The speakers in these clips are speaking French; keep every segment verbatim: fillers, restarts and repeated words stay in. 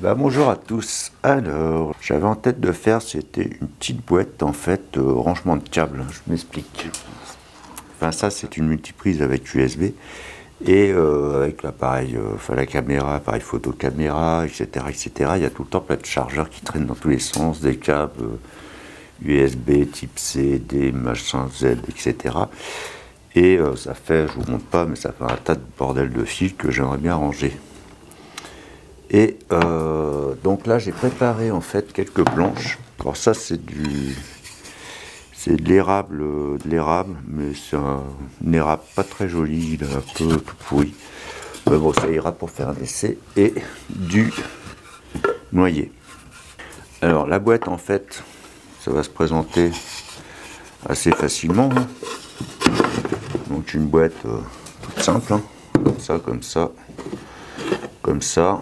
Bah, bonjour à tous. Alors, j'avais en tête de faire, c'était une petite boîte en fait, euh, rangement de câbles. Je m'explique. Enfin, ça, c'est une multiprise avec U S B et euh, avec l'appareil, euh, enfin la caméra, appareil photo caméra, et cetera, et cetera. Il y a tout le temps plein de chargeurs qui traînent dans tous les sens, des câbles euh, U S B type C, des machins Z, et cetera. Et euh, ça fait, je vous montre pas, mais ça fait un tas de bordel de fils que j'aimerais bien ranger. Et euh, donc là, j'ai préparé en fait quelques planches. Alors ça, c'est du, c'est de l'érable, de l'érable, mais c'est un, un érable pas très joli, il est un peu tout pourri. Mais bon, ça ira pour faire un essai. Et du noyer. Alors la boîte, en fait, ça va se présenter assez facilement. Hein. Donc une boîte euh, toute simple, hein. Comme ça, comme ça, comme ça.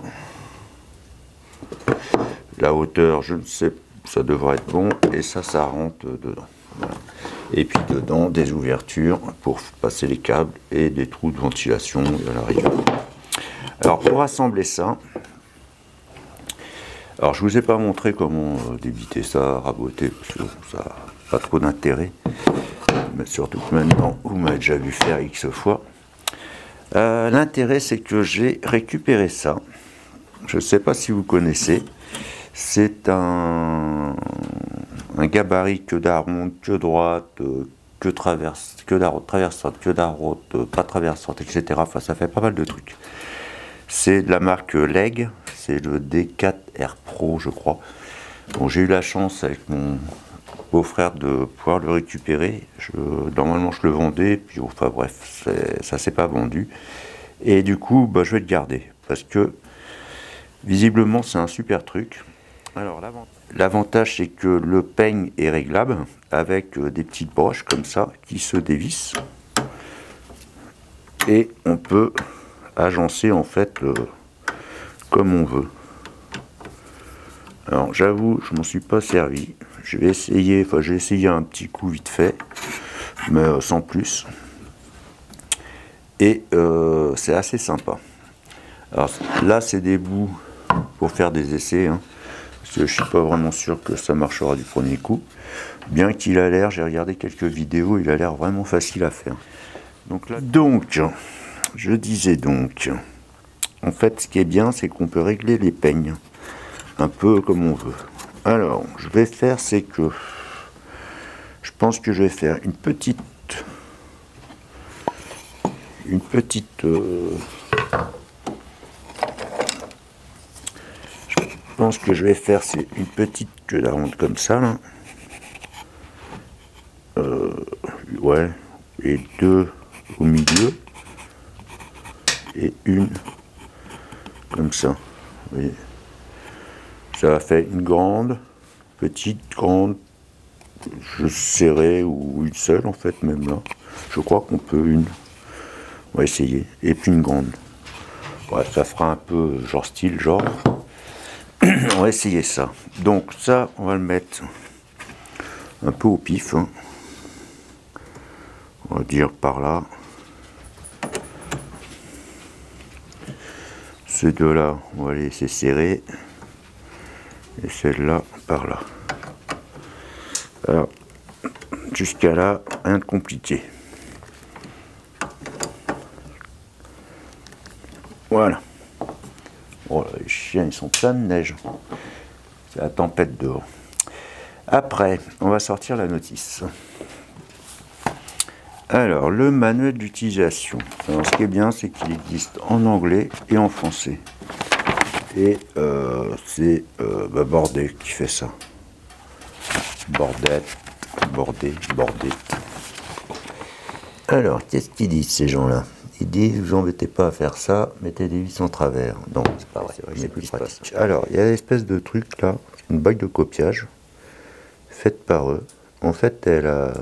La hauteur, je ne sais, ça devrait être bon, et ça, ça rentre dedans. Voilà. Et puis dedans, des ouvertures pour passer les câbles et des trous de ventilation à la rigueur. Alors pour assembler ça, alors je vous ai pas montré comment débiter ça, raboter, parce que ça n'a pas trop d'intérêt. Mais surtout que maintenant, vous m'avez déjà vu faire X fois. Euh, L'intérêt, c'est que j'ai récupéré ça. Je ne sais pas si vous connaissez. C'est un, un gabarit que d'aronde, que droite, que traverse, que traversante, que d'aronde, pas traversante, et cetera. Enfin, ça fait pas mal de trucs. C'est de la marque Leg, c'est le D quatre R Pro, je crois. Bon, j'ai eu la chance avec mon beau-frère de pouvoir le récupérer. Je, normalement, je le vendais, puis enfin bref, ça s'est pas vendu. Et du coup, bah, je vais le garder parce que visiblement, c'est un super truc. Alors l'avantage, c'est que le peigne est réglable avec euh, des petites broches comme ça qui se dévissent et on peut agencer en fait euh, comme on veut. Alors j'avoue, je m'en suis pas servi. Je vais essayer, enfin j'ai essayé un petit coup vite fait, mais euh, sans plus. Et euh, c'est assez sympa. Alors là, c'est des bouts pour faire des essais. Hein. Parce que je suis pas vraiment sûr que ça marchera du premier coup. Bien qu'il a l'air, j'ai regardé quelques vidéos, il a l'air vraiment facile à faire. Donc, là, donc, je disais donc, en fait, ce qui est bien, c'est qu'on peut régler les peignes un peu comme on veut. Alors, je vais faire, c'est que je pense que je vais faire une petite, une petite. Euh, Je pense que je vais faire, c'est une petite queue d'aronde comme ça, là. Euh, ouais, et deux au milieu, et une comme ça. Vous voyez, ça va faire une grande, petite, grande, je serré ou une seule en fait, même là. Je crois qu'on peut une. On va essayer, et puis une grande. Ouais, ça fera un peu genre style, genre. On va essayer ça. Donc ça, on va le mettre un peu au pif. Hein. On va dire par là. Ces deux-là, on va les laisser serrer. Et celle-là, par là. Alors, jusqu'à là, rien de compliqué. Voilà. Oh là, les chiens, ils sont pleins de neige. C'est la tempête dehors. Après, on va sortir la notice. Alors, le manuel d'utilisation. Alors, ce qui est bien, c'est qu'il existe en anglais et en français. Et euh, c'est euh, bah, Bordet qui fait ça. Bordet, Bordet, Bordet. Alors, qu'est-ce qu'ils disent, ces gens-là? Ils disent, vous embêtez pas à faire ça, mettez des vis en travers. Non, c'est pas vrai, c'est plus pratique. Alors, il y a l'espèce de truc là, une bague de copiage, faite par eux. En fait, elle a,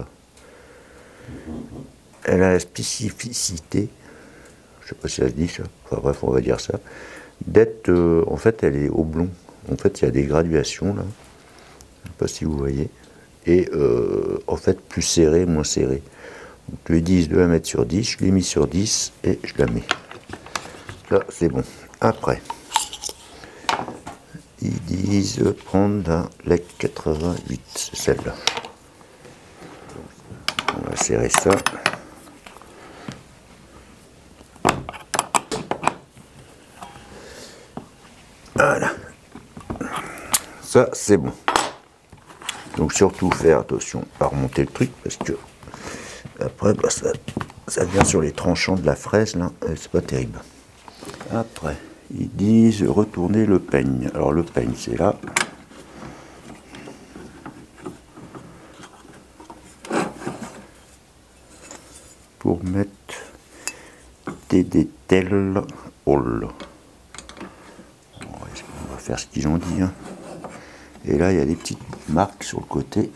elle a la spécificité, je sais pas si ça se dit ça, enfin bref, on va dire ça, d'être, euh, en fait, elle est oblong. En fait, il y a des graduations là, je sais pas si vous voyez, et euh, en fait, plus serré, moins serré. Donc, les dix, je dois la mettre sur dix, je l'ai mis sur dix et je la mets. Là, c'est bon. Après, disent prendre un L E C quatre-vingt-huit, c'est celle-là. On va serrer ça. Voilà. Ça, c'est bon. Donc surtout faire attention à remonter le truc parce que après bah, ça, ça vient sur les tranchants de la fraise là, c'est pas terrible. Après, ils disent retourner le peigne. Alors le peigne c'est là. Pour mettre des détels all. On va faire ce qu'ils ont dit. Hein. Et là, il y a des petites marques sur le côté.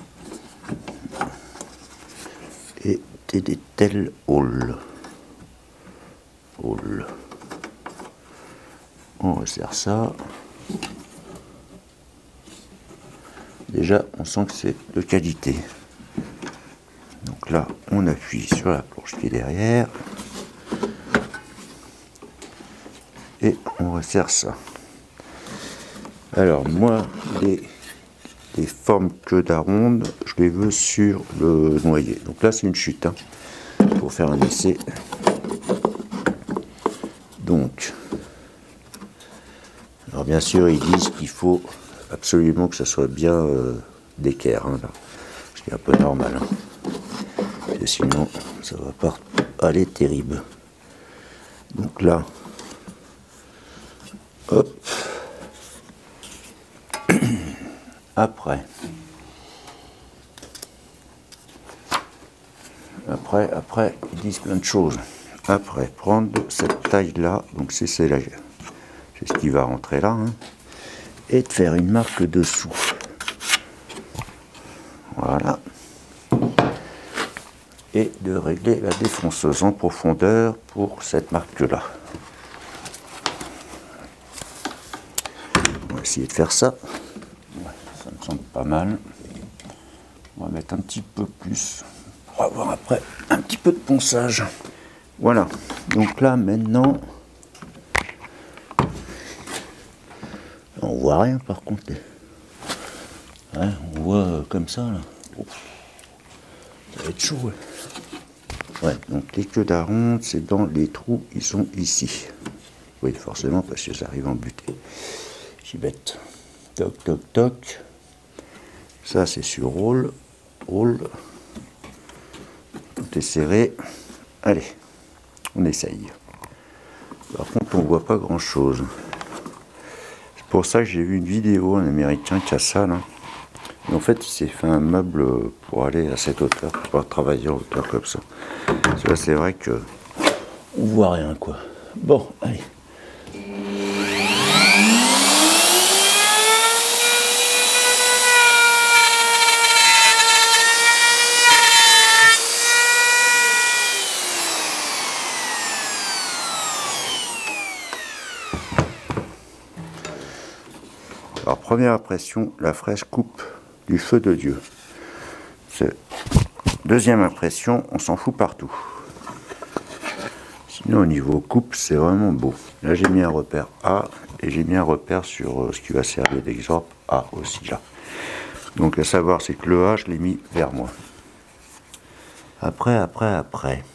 Et des détels all. All. On resserre ça. Déjà, on sent que c'est de qualité. Donc là, on appuie sur la planche qui est derrière. Et on resserre ça. Alors moi, les, les formes queue d'aronde, je les veux sur le noyer. Donc là, c'est une chute, hein, pour faire un essai. Donc, alors bien sûr, ils disent qu'il faut absolument que ça soit bien euh, d'équerre, hein, là, ce qui est un peu normal. Hein. Et sinon, ça va pas aller terrible. Donc là, hop. Après, après, après, ils disent plein de choses. Après, prendre cette taille-là, donc c'est celle-là, c'est ce qui va rentrer là, hein, et de faire une marque dessous. Voilà. Et de régler la défonceuse en profondeur pour cette marque-là. On va essayer de faire ça. Ça me semble pas mal. On va mettre un petit peu plus pour avoir après un petit peu de ponçage. Voilà. Donc là maintenant, on voit rien par contre. Ouais, on voit euh, comme ça là. Oh, ça va être chaud. Ouais. Ouais. Donc les queues d'aronde, c'est dans les trous. Ils sont ici. Oui, forcément parce que ça arrive en butée. C'est bête. Toc toc toc. Ça c'est sur roll, roll, tout est serré. Allez, on essaye. Par contre, on voit pas grand chose. C'est pour ça que j'ai vu une vidéo, un américain qui a ça là. Et en fait, il s'est fait un meuble pour aller à cette hauteur, pour pouvoir travailler en hauteur comme ça. Parce que c'est vrai que on voit rien quoi. Bon, allez. Alors première impression, la fraise coupe du feu de Dieu. Deuxième impression, on s'en fout partout. Sinon au niveau coupe, c'est vraiment beau. Là j'ai mis un repère A et j'ai mis un repère sur ce qui va servir d'exemple A aussi là. Donc à savoir c'est que le A je l'ai mis vers moi. Après, après, après.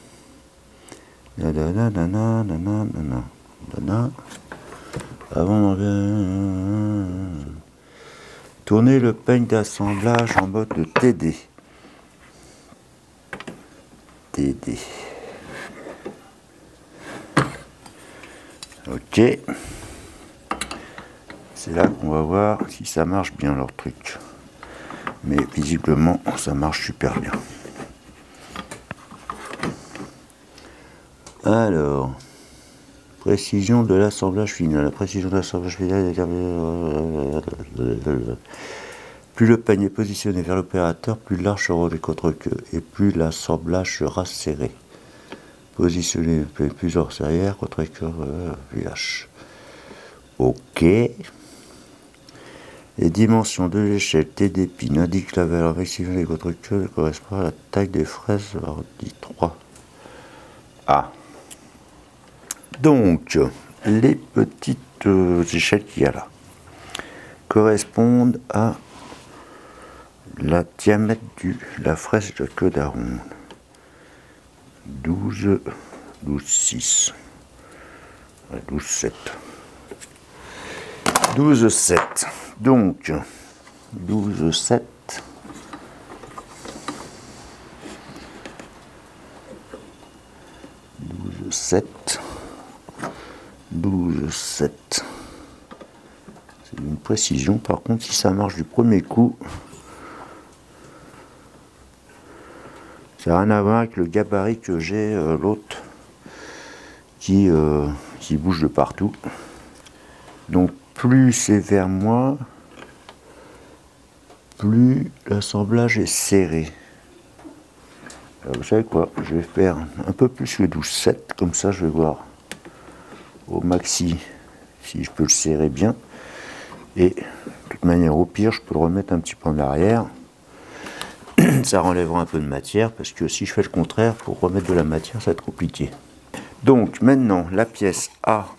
Avant de... Tourner le peigne d'assemblage en mode de T D. T D. Ok. C'est là qu'on va voir si ça marche bien leur truc. Mais visiblement, ça marche super bien. Alors... Précision de l'assemblage final. La précision de l'assemblage final est... Plus le peigne est positionné vers l'opérateur, plus l'arche sera des contre-queues et plus l'assemblage sera serré. Positionner plus hors arrière, contre-queue, plus lâche. Ok. Les dimensions de l'échelle T D P I N indiquent la valeur maximale des contre-queues correspond à la taille des fraises, alors dit trois. Ah. Donc, les petites euh, échelles qu'il y a là. correspondent à la diamètre de la fraise de queue d'aronde. douze, douze, six. douze, sept. douze, sept. Donc, douze, sept. douze, sept. douze, sept. C'est une précision. Par contre, si ça marche du premier coup, ça n'a rien à voir avec le gabarit que j'ai, euh, l'autre, qui, euh, qui bouge de partout. Donc, plus c'est vers moi, plus l'assemblage est serré. Alors, vous savez quoi, je vais faire un peu plus que douze, sept, comme ça je vais voir au maxi si je peux le serrer bien. Et de toute manière, au pire, je peux le remettre un petit peu en arrière. Ça renlèvera un peu de matière, parce que si je fais le contraire, pour remettre de la matière, ça va être compliqué. Donc maintenant, la pièce A.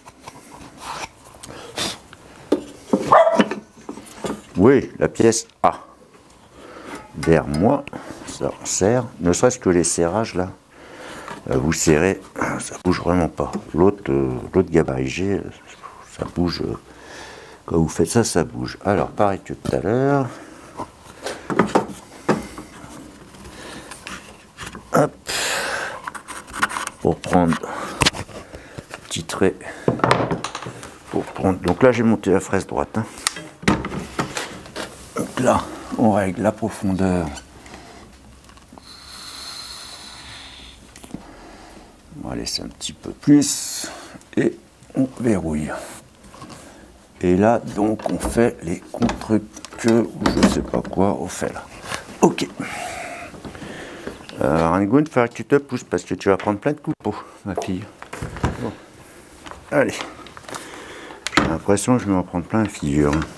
Oui, la pièce A. Vers moi, ça on serre. Ne serait-ce que les serrages là, vous serrez, ça bouge vraiment pas. L'autre euh, l'autre gabarit G, ça bouge. Euh, quand vous faites ça, ça bouge. Alors, pareil que tout à l'heure. Hop. Pour prendre petit trait. Pour prendre. Donc là, j'ai monté la fraise droite. Hein. Donc là, on règle la profondeur. On va laisser un petit peu plus. Et on verrouille. Et là, donc, on fait les contre-queues ou je sais pas quoi, on fait là. Ok. Euh, Rangoon, il faudra que tu te pousses parce que tu vas prendre plein de coups de peau, ma fille. Bon. Allez. J'ai l'impression que je vais m'en prendre plein la figure. Hein.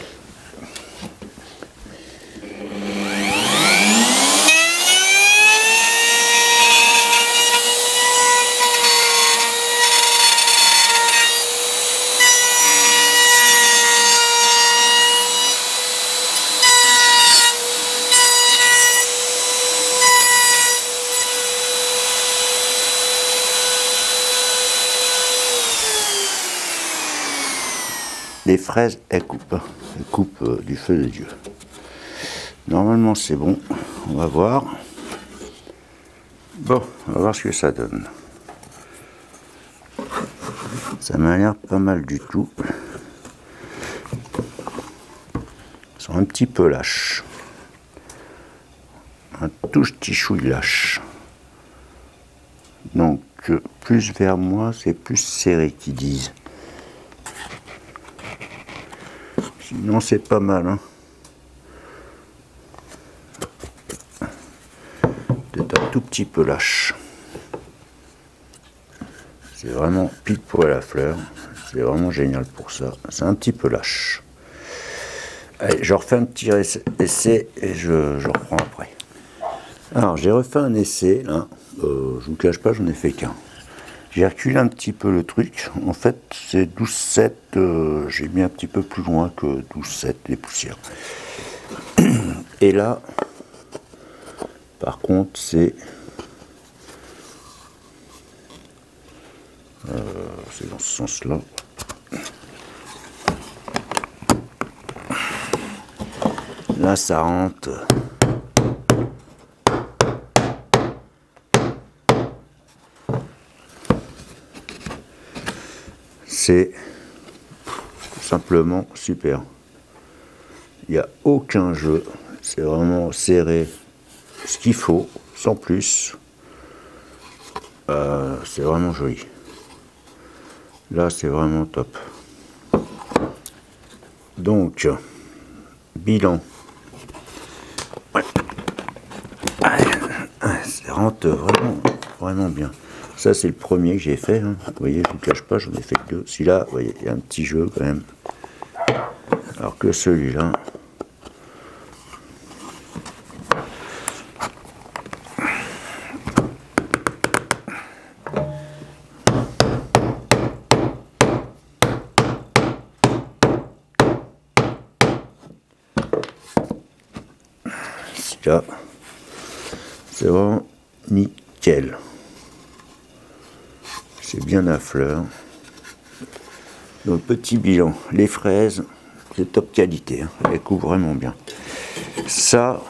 Les fraises, elles coupent, hein. Elles coupent euh, du feu de Dieu. Normalement, c'est bon. On va voir. Bon, on va voir ce que ça donne. Ça m'a l'air pas mal du tout. Ils sont un petit peu lâches. Un tout petit chouille lâche. Donc, plus vers moi, c'est plus serré qu'ils disent. Sinon, c'est pas mal. Hein. Peut-être un tout petit peu lâche. C'est vraiment pile pour la fleur. C'est vraiment génial pour ça. C'est un petit peu lâche. Allez, je refais un petit essai et je, je reprends après. Alors, j'ai refait un essai. Là. Euh, je vous cache pas, j'en ai fait qu'un. J'ai reculé un petit peu le truc. En fait, c'est douze sept. Euh, j'ai mis un petit peu plus loin que douze sept, les poussières. Et là, par contre, c'est... Euh, c'est dans ce sens-là. Là, ça rentre... C'est simplement super. Il n'y a aucun jeu. C'est vraiment serré ce qu'il faut, sans plus. Euh, c'est vraiment joli. Là, c'est vraiment top. Donc, bilan. Ouais. Ça rentre vraiment, vraiment bien. Ça, c'est le premier que j'ai fait. Hein. Vous voyez, je ne vous cache pas, j'en ai fait que deux. Celui-là, vous voyez, il y a un petit jeu quand même. Alors que celui-là... cas, c'est vraiment nickel. C'est bien à fleur. Donc petit bilan, les fraises, c'est top qualité, hein. Elles couvrent vraiment bien. Ça,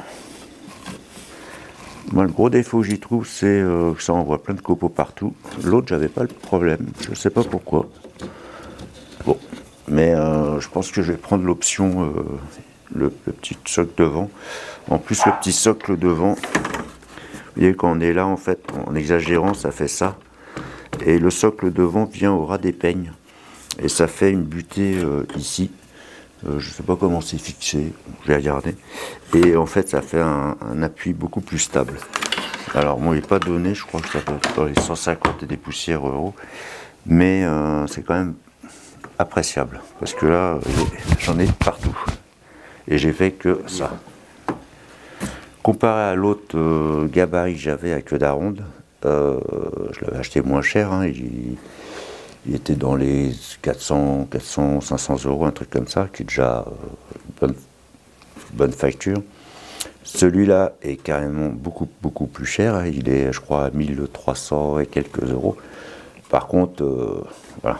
moi le gros défaut que j'y trouve, c'est euh, que ça envoie plein de copeaux partout. L'autre, j'avais pas le problème, je sais pas pourquoi. Bon, mais euh, je pense que je vais prendre l'option, euh, le, le petit socle devant. En plus, le petit socle devant, vous voyez, quand on est là, en fait, en exagérant, ça fait ça. Et le socle devant vient au ras des peignes. Et ça fait une butée euh, ici. Euh, je ne sais pas comment c'est fixé, je vais regarder. Et en fait, ça fait un, un appui beaucoup plus stable. Alors, moi, il n'est pas donné, je crois que ça peut être dans les cent cinquante et des poussières euros. Mais euh, c'est quand même appréciable. Parce que là, j'en ai partout. Et j'ai fait que ça. Comparé à l'autre euh, gabarit que j'avais à queue d'aronde, euh, je l'avais acheté moins cher. Hein, il, il était dans les quatre cents, quatre cents, cinq cents euros, un truc comme ça, qui est déjà euh, une bonne, bonne facture. Celui-là est carrément beaucoup, beaucoup plus cher. Hein, il est, je crois, à mille trois cents et quelques euros. Par contre, euh, voilà.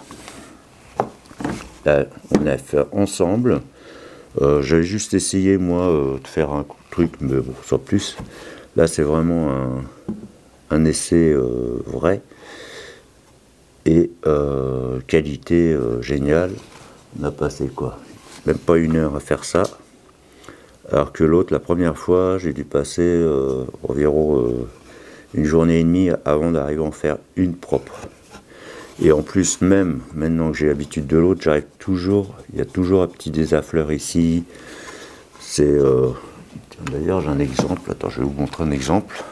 Là, on a fait ensemble. Euh, J'avais juste essayé, moi, euh, de faire un truc, mais bon, sans plus. Là, c'est vraiment un, un essai euh, vrai. Et euh, qualité euh, géniale. On a passé quoi? Même pas une heure à faire ça. Alors que l'autre, la première fois, j'ai dû passer euh, environ euh, une journée et demie avant d'arriver à en faire une propre. Et en plus, même maintenant que j'ai l'habitude de l'autre, j'arrive toujours, il y a toujours un petit désaffleur ici. C'est... Euh, d'ailleurs, j'ai un exemple. Attends, je vais vous montrer un exemple.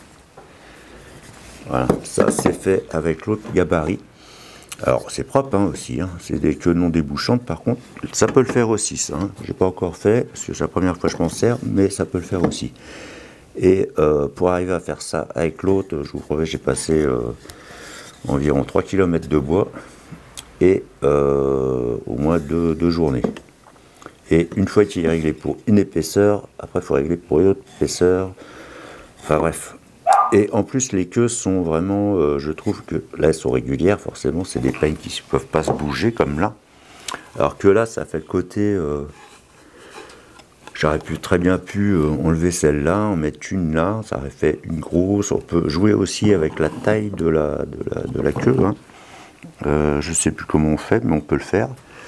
Voilà, ça c'est fait avec l'autre gabarit. Alors, c'est propre hein, aussi, hein. C'est des queues non débouchantes par contre. Ça peut le faire aussi, ça. Hein. J'ai pas encore fait, parce que c'est la première fois que je m'en sers, mais ça peut le faire aussi. Et euh, pour arriver à faire ça avec l'autre, je vous promets, j'ai passé euh, environ trois kilomètres de bois et euh, au moins deux, deux journées. Et une fois qu'il est réglé pour une épaisseur, après il faut régler pour une autre épaisseur. Enfin bref. Et en plus, les queues sont vraiment, euh, je trouve que là, elles sont régulières, forcément, c'est des peignes qui ne peuvent pas se bouger comme là. Alors que là, ça fait le côté, euh, j'aurais pu très bien pu euh, enlever celle-là, en mettre une là, ça aurait fait une grosse. On peut jouer aussi avec la taille de la, de la, de la queue. Hein. Euh, je ne sais plus comment on fait, mais on peut le faire.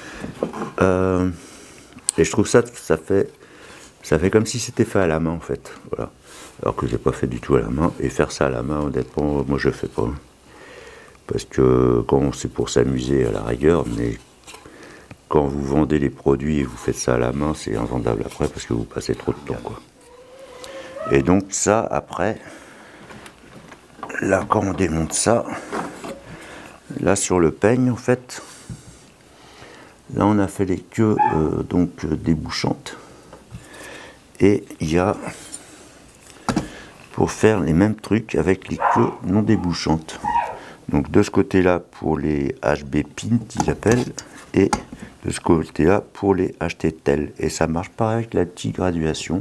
Euh, et je trouve ça, ça fait, ça fait comme si c'était fait à la main, en fait. Voilà. Alors que je l'ai pas fait du tout à la main. Et faire ça à la main, honnêtement, moi je le fais pas. Parce que quand c'est pour s'amuser à la rigueur, mais quand vous vendez les produits et vous faites ça à la main, c'est invendable après parce que vous passez trop de temps, quoi. Et donc ça, après, là quand on démonte ça, là sur le peigne en fait, là on a fait les queues euh, donc euh, débouchantes. Et il y a pour faire les mêmes trucs avec les queues non débouchantes. Donc de ce côté-là pour les H B pin, ils appellent, et de ce côté-là pour les H T tel. Et ça marche pareil avec la petite graduation.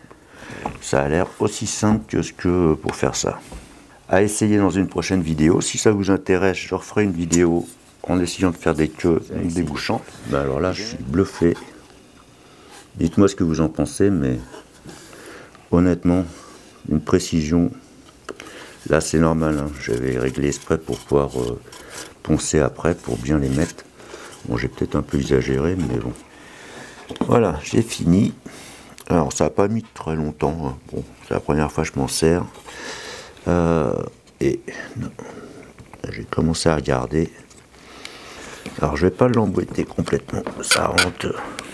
Ça a l'air aussi simple que ce que pour faire ça. À essayer dans une prochaine vidéo. Si ça vous intéresse, je referai une vidéo en essayant de faire des queues non débouchantes. Ben alors là, je suis bluffé. Dites-moi ce que vous en pensez, mais honnêtement, une précision, là c'est normal, hein. J'avais réglé exprès pour pouvoir euh, poncer après, pour bien les mettre. Bon, j'ai peut-être un peu exagéré, mais bon. Voilà, j'ai fini. Alors ça n'a pas mis très longtemps, hein. Bon, c'est la première fois que je m'en sers. Euh, et j'ai commencé à regarder. Alors je vais pas l'emboîter complètement, ça rentre...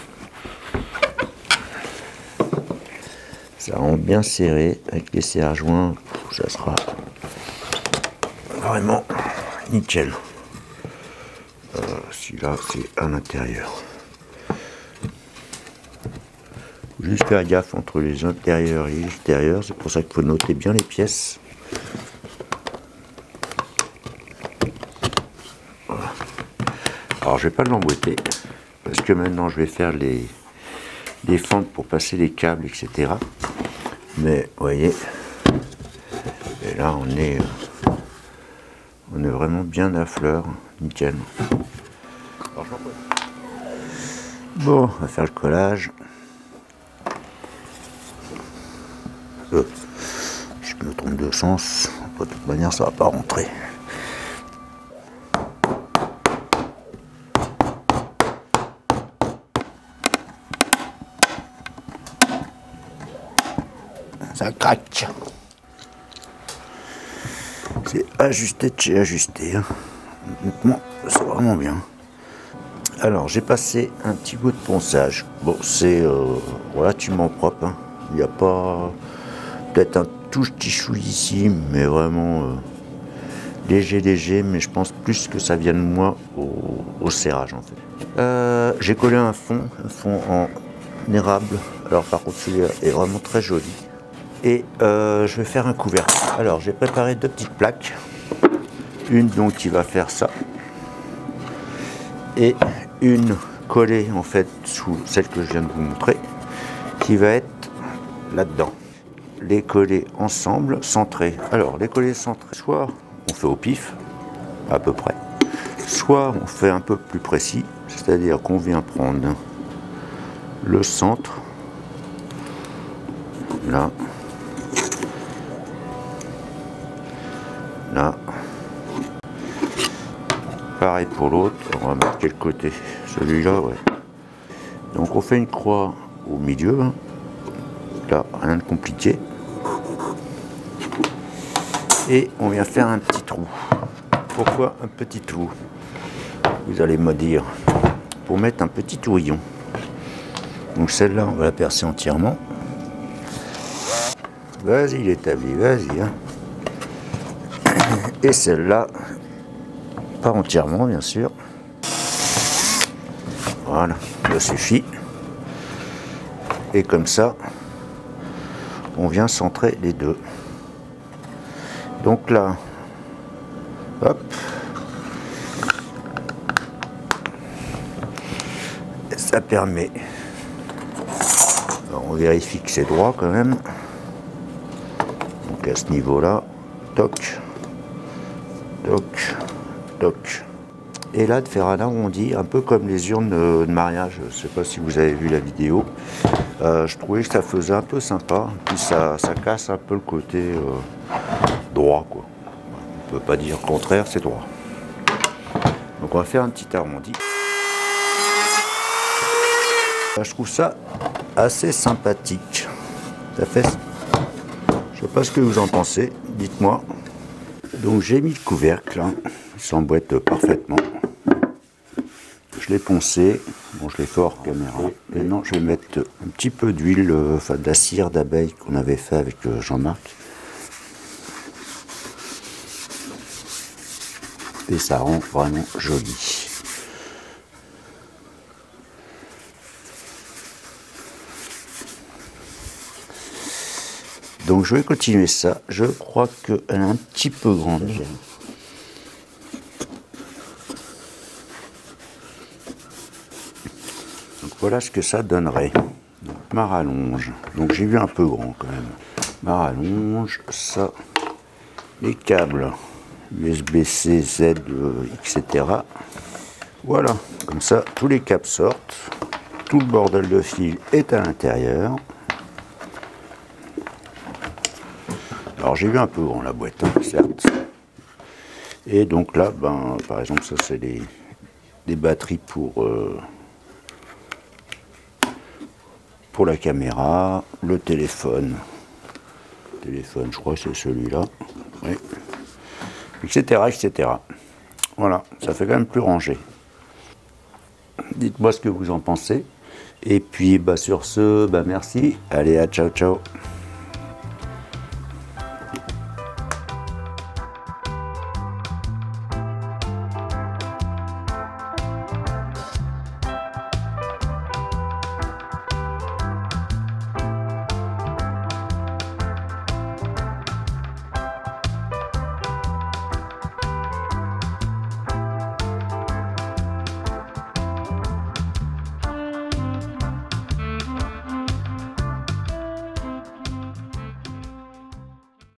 Ça rentre bien serré avec les serre joints, ça sera vraiment nickel. Euh, Celui-là, c'est à l'intérieur. Juste faire gaffe entre les intérieurs et les extérieurs, c'est pour ça qu'il faut noter bien les pièces. Voilà. Alors je vais pas l'emboîter, parce que maintenant je vais faire les, les fentes pour passer les câbles, et cetera. Mais vous voyez, et là on est, on est vraiment bien à fleur, nickel. Bon, on va faire le collage. Euh, je me trompe de sens, de toute manière ça va pas rentrer. Ça craque. C'est ajusté de chez ajusté. Hein. Honnêtement, c'est vraiment bien. Alors, j'ai passé un petit bout de ponçage. Bon, c'est euh, relativement propre. Hein. Il n'y a pas... Peut-être un tout petit chou ici, mais vraiment euh, léger, léger. Mais je pense plus que ça vient de moi au, au serrage, en fait. Euh, j'ai collé un fond, un fond en érable. Alors, par contre, celui-là est vraiment très joli. Et euh, je vais faire un couvercle. Alors j'ai préparé deux petites plaques. Une donc qui va faire ça. Et une collée en fait sous celle que je viens de vous montrer. Qui va être là-dedans. Les coller ensemble, centrés. Alors les coller centrés, soit on fait au pif, à peu près. Soit on fait un peu plus précis. C'est-à-dire qu'on vient prendre le centre. Là. Là, pareil pour l'autre, on va mettre quel côté, celui-là, ouais. Donc on fait une croix au milieu, hein. Là, rien de compliqué. Et on vient faire un petit trou. Pourquoi un petit trou? Vous allez me dire, pour mettre un petit tourillon. Donc celle-là, on va la percer entièrement. Vas-y, il est établi, vas-y, hein. Et celle-là, pas entièrement bien sûr. Voilà, ça suffit. Et comme ça, on vient centrer les deux. Donc là, hop. Et ça permet. Alors on vérifie que c'est droit quand même. Donc à ce niveau-là, toc. Toc, toc. Et là, de faire un arrondi, un peu comme les urnes de mariage. Je ne sais pas si vous avez vu la vidéo. Euh, je trouvais que ça faisait un peu sympa. Puis ça, ça casse un peu le côté euh, droit, quoi. On ne peut pas dire le contraire, c'est droit. Donc on va faire un petit arrondi. Je trouve ça assez sympathique. Ça fait... Je ne sais pas ce que vous en pensez, dites-moi. Donc j'ai mis le couvercle, hein. Il s'emboîte parfaitement. Je l'ai poncé, bon je l'ai fait hors caméra. Maintenant je vais mettre un petit peu d'huile, euh, enfin de la cire d'abeille qu'on avait fait avec euh, Jean-Marc. Et ça rend vraiment joli. Donc je vais continuer ça. Je crois qu'elle est un petit peu grande. Donc voilà ce que ça donnerait. Donc, ma rallonge. Donc j'ai vu un peu grand quand même. Ma rallonge, ça, les câbles U S B C, Z, et cetera. Voilà, comme ça tous les câbles sortent. Tout le bordel de fil est à l'intérieur. Alors j'ai vu un peu grand la boîte, hein, certes. Et donc là, ben, par exemple, ça c'est les, des batteries pour, euh, pour la caméra, le téléphone. Téléphone, je crois que c'est celui-là. Oui. Etc, et cetera. Voilà, ça fait quand même plus rangé. Dites-moi ce que vous en pensez. Et puis bah, sur ce, bah, merci. Allez, à ciao, ciao.